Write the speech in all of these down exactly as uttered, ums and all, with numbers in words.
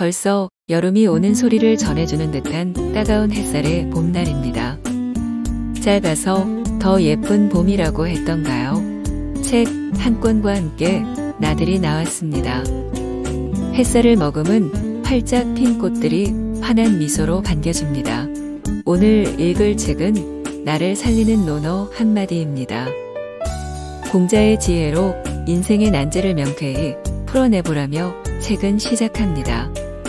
벌써 여름이 오는 소리를 전해주는 듯한 따가운 햇살의 봄날입니다. 짧아서 더 예쁜 봄이라고 했던가요? 책 한 권과 함께 나들이 나왔습니다. 햇살을 머금은 활짝 핀 꽃들이 환한 미소로 반겨줍니다. 오늘 읽을 책은 나를 살리는 논어 한마디입니다. 공자의 지혜로 인생의 난제를 명쾌히 풀어내보라며 책은 시작합니다.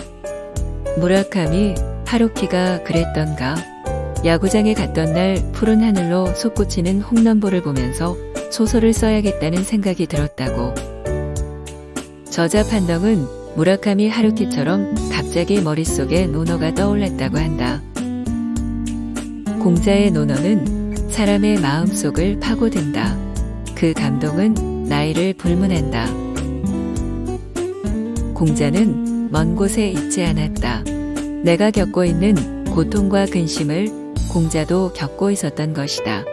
무라카미 하루키가 그랬던가. 야구장에 갔던 날 푸른 하늘로 솟구치는 홈런볼을 보면서 소설을 써야겠다는 생각이 들었다고. 저자 판덕은 무라카미 하루키처럼 갑자기 머릿속에 논어가 떠올랐다고 한다. 공자의 논어는 사람의 마음속을 파고든다. 그 감동은 나이를 불문한다. 공자는 먼 곳에 있지 않았다. 내가 겪고 있는 고통과 근심을 공자도 겪고 있었던 것이다.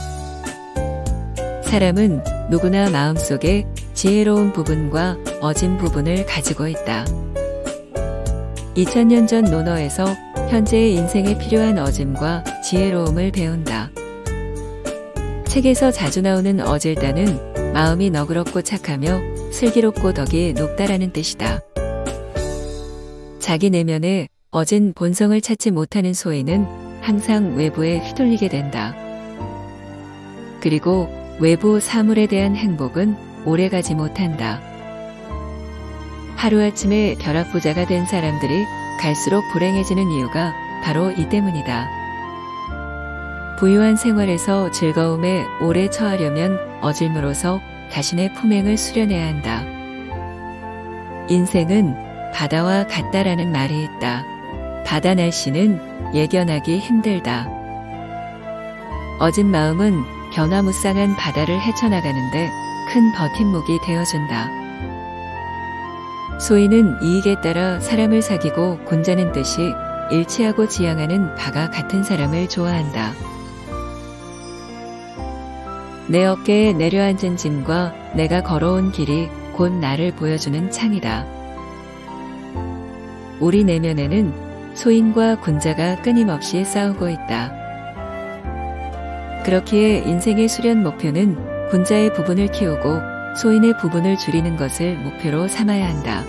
사람은 누구나 마음속에 지혜로운 부분과 어진 부분을 가지고 있다. 이천 년 전 논어에서 현재의 인생에 필요한 어짐과 지혜로움을 배운다. 책에서 자주 나오는 어질다는 마음이 너그럽고 착하며 슬기롭고 덕이 높다라는 뜻이다. 자기 내면에 어진 본성을 찾지 못하는 소인은 항상 외부에 휘둘리게 된다. 그리고 외부 사물에 대한 행복은 오래가지 못한다. 하루아침에 벼락부자가 된 사람들이 갈수록 불행해지는 이유가 바로 이 때문이다. 부유한 생활에서 즐거움에 오래 처하려면 어질므로써 자신의 품행을 수련해야 한다. 인생은 바다와 같다라는 말이 있다. 바다 날씨는 예견하기 힘들다. 어진 마음은 변화무쌍한 바다를 헤쳐나가는데 큰 버팀목이 되어준다. 소인은 이익에 따라 사람을 사귀고 군자는 뜻이 일치하고 지향하는 바가 같은 사람을 좋아한다. 내 어깨에 내려앉은 짐과 내가 걸어온 길이 곧 나를 보여주는 창이다. 우리 내면에는 소인과 군자가 끊임없이 싸우고 있다. 그렇기에 인생의 수련 목표는 군자의 부분을 키우고 소인의 부분을 줄이는 것을 목표로 삼아야 한다.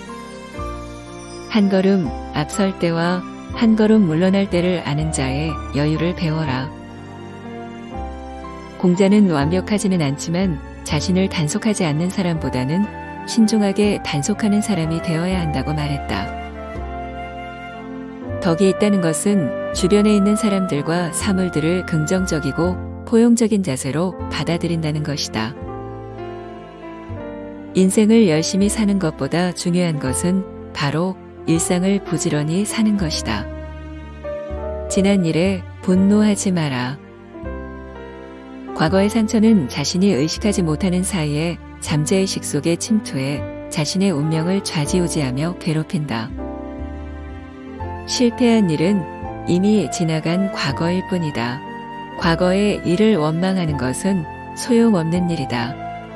한 걸음 앞설 때와 한 걸음 물러날 때를 아는 자의 여유를 배워라. 공자는 완벽하지는 않지만 자신을 단속하지 않는 사람보다는 신중하게 단속하는 사람이 되어야 한다고 말했다. 덕이 있다는 것은 주변에 있는 사람들과 사물들을 긍정적이고 포용적인 자세로 받아들인다는 것이다. 인생을 열심히 사는 것보다 중요한 것은 바로 일상을 부지런히 사는 것이다. 지난 일에 분노하지 마라. 과거의 상처는 자신이 의식하지 못하는 사이에 잠재의식 속에 침투해 자신의 운명을 좌지우지하며 괴롭힌다. 실패한 일은 이미 지나간 과거일 뿐이다. 과거의 일을 원망하는 것은 소용없는 일이다.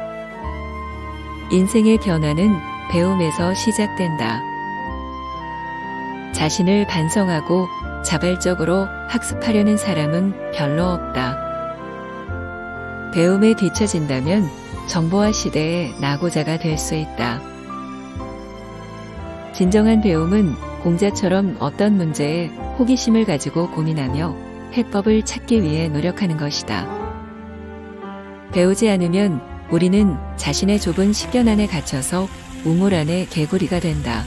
인생의 변화는 배움에서 시작된다. 자신을 반성하고 자발적으로 학습하려는 사람은 별로 없다. 배움에 뒤처진다면 정보화 시대의 낙오자가 될 수 있다. 진정한 배움은 공자처럼 어떤 문제에 호기심을 가지고 고민하며 해법을 찾기 위해 노력하는 것이다. 배우지 않으면 우리는 자신의 좁은 식견 안에 갇혀서 우물 안의 개구리가 된다.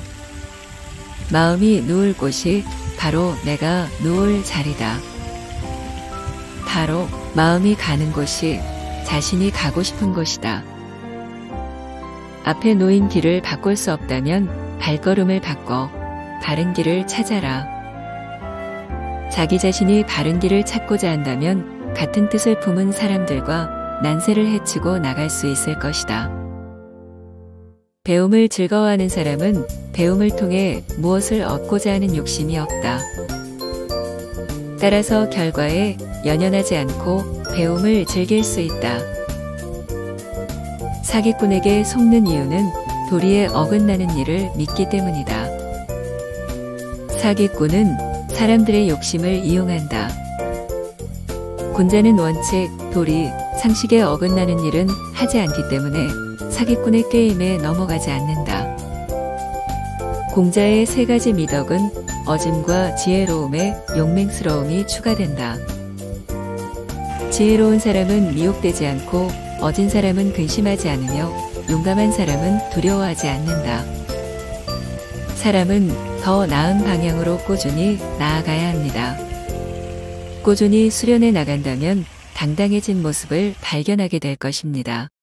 마음이 누울 곳이 바로 내가 누울 자리다. 바로 마음이 가는 곳이 자신이 가고 싶은 곳이다. 앞에 놓인 길을 바꿀 수 없다면 발걸음을 바꿔 바른 길을 찾아라. 자기 자신이 바른 길을 찾고자 한다면 같은 뜻을 품은 사람들과 난세를 헤치고 나갈 수 있을 것이다. 배움을 즐거워하는 사람은 배움을 통해 무엇을 얻고자 하는 욕심이 없다. 따라서 결과에 연연하지 않고 배움을 즐길 수 있다. 사기꾼에게 속는 이유는 도리에 어긋나는 일을 믿기 때문이다. 사기꾼은 사람들의 욕심을 이용한다. 군자는 원칙, 도리, 상식에 어긋나는 일은 하지 않기 때문에 사기꾼의 게임에 넘어가지 않는다. 공자의 세 가지 미덕은 어짐과 지혜로움에 용맹스러움이 추가된다. 지혜로운 사람은 미혹되지 않고 어진 사람은 근심하지 않으며 용감한 사람은 두려워하지 않는다. 사람은 더 나은 방향으로 꾸준히 나아가야 합니다. 꾸준히 수련해 나간다면 당당해진 모습을 발견하게 될 것입니다.